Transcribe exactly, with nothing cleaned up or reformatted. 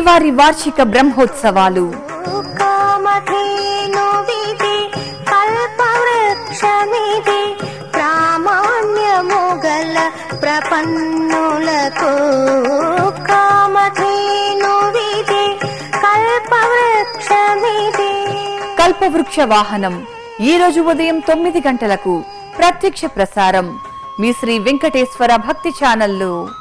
శ్రీవారి వార్షిక బ్రహ్మోత్సవాలు ప్రపన్నులకు కామధేను విధి కల్పవృక్షమిది. కల్పవృక్ష వాహనం ఈ రోజు ఉదయం తొమ్మిది గంటలకు ప్రత్యక్ష ప్రసారం మీ శ్రీ వెంకటేశ్వర భక్తి ఛానల్లో.